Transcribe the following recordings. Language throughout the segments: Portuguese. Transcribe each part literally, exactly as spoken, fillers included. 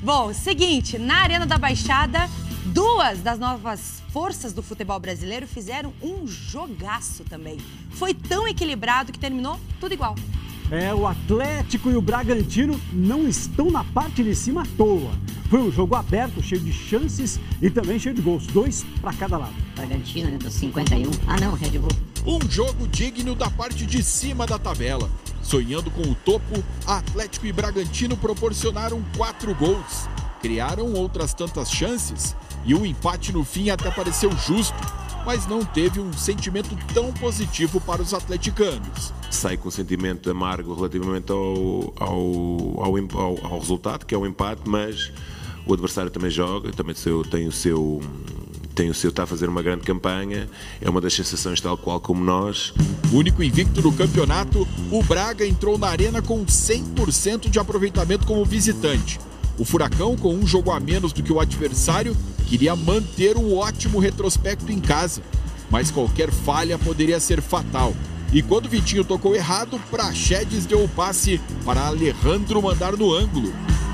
Bom, seguinte, na Arena da Baixada, duas das novas forças do futebol brasileiro fizeram um jogaço também. Foi tão equilibrado que terminou tudo igual. É, o Atlético e o Bragantino não estão na parte de cima à toa. Foi um jogo aberto, cheio de chances e também cheio de gols, dois para cada lado. Bragantino, né, dos cinquenta e um. Ah não, Red Bull. Um jogo digno da parte de cima da tabela. Sonhando com o topo, Atlético e Bragantino proporcionaram quatro gols. Criaram outras tantas chances e o empate no fim até pareceu justo, mas não teve um sentimento tão positivo para os atleticanos. Sai com um sentimento amargo relativamente ao, ao, ao, ao, ao resultado, que é o empate, mas o adversário também joga, também tem o seu... Tem o seu, está a fazer uma grande campanha, é uma das sensações tal qual como nós. Único invicto no campeonato, o Braga entrou na arena com cem por cento de aproveitamento como visitante. O Furacão, com um jogo a menos do que o adversário, queria manter um ótimo retrospecto em casa. Mas qualquer falha poderia ser fatal. E quando Vitinho tocou errado, Praxedes deu o passe para Alejandro mandar no ângulo.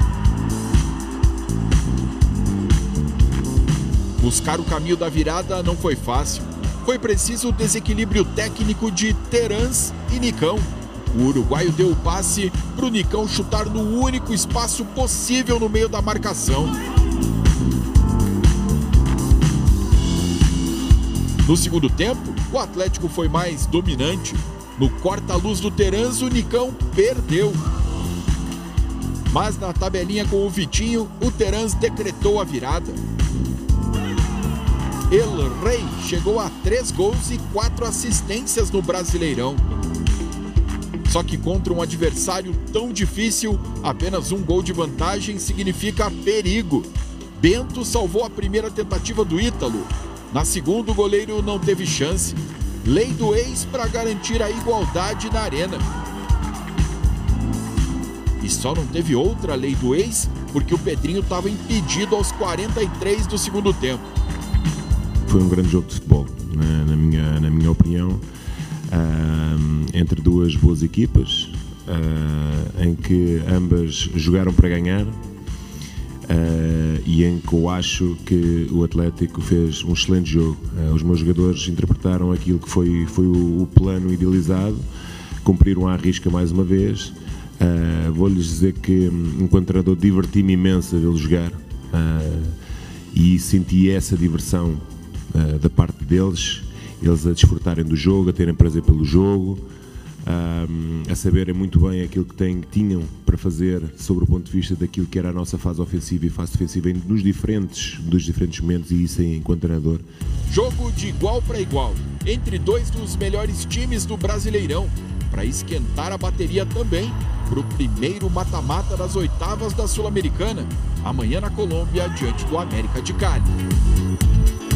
Buscar o caminho da virada não foi fácil. Foi preciso o desequilíbrio técnico de Terans e Nicão. O uruguaio deu o passe para o Nicão chutar no único espaço possível no meio da marcação. No segundo tempo, o Atlético foi mais dominante. No corta-luz do Terans, o Nicão perdeu. Mas na tabelinha com o Vitinho, o Terans decretou a virada. El Rey chegou a três gols e quatro assistências no Brasileirão. Só que contra um adversário tão difícil, apenas um gol de vantagem significa perigo. Bento salvou a primeira tentativa do Ítalo. Na segunda, o goleiro não teve chance. Lei do ex para garantir a igualdade na arena. E só não teve outra lei do ex porque o Pedrinho estava impedido aos quarenta e três do segundo tempo. Foi um grande jogo de futebol, na, na, minha, na minha opinião, uh, entre duas boas equipas, uh, em que ambas jogaram para ganhar uh, e em que eu acho que o Atlético fez um excelente jogo. Uh, os meus jogadores interpretaram aquilo que foi, foi o, o plano idealizado, cumpriram à risca mais uma vez. Uh, vou-lhes dizer que, enquanto treinador, diverti-me imenso a vê-los jogar uh, e senti essa diversão Uh, da parte deles, eles a desfrutarem do jogo, a terem prazer pelo jogo, uh, a saberem muito bem aquilo que têm, tinham para fazer sobre o ponto de vista daquilo que era a nossa fase ofensiva e fase defensiva nos diferentes, dos diferentes momentos, e isso enquanto treinador. Jogo de igual para igual, entre dois dos melhores times do Brasileirão, para esquentar a bateria também para o primeiro mata-mata das oitavas da Sul-Americana, amanhã na Colômbia, diante do América de Cali.